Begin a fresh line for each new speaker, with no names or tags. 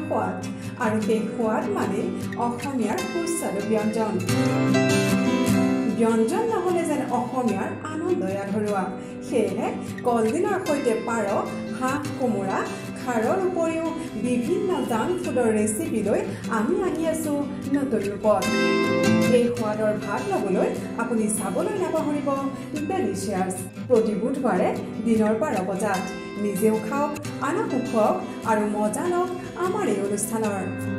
সোৱাদ আৰু সেই সোৱাদ মানে অসমীয়াৰ সুস্বাদু ব্যঞ্জন ব্যঞ্জন নহ'লে যেন অসমীয়াৰ আনন্দই আধৰুৱা সেয়েহে কলডিলৰ সৈতে পাৰ হাঁহ কোমোৰা খাৰৰ উপৰিও বিভিন্ন জাংক ফুডৰ ৰেচিপি লৈ আমি আহি আছোঁ নতুন ৰূপত এই সোৱাদৰ ভাগ ল'বলৈ আপুনি চাবলৈ নাপাহৰিব ডেলিচিয়াছ প্ৰতি বুধবাৰে দিনৰ 12 বজাত নিজেও খাওক আনকো খুৱাওক আৰু মজা লওক আমাৰ এই অনুষ্ঠানৰ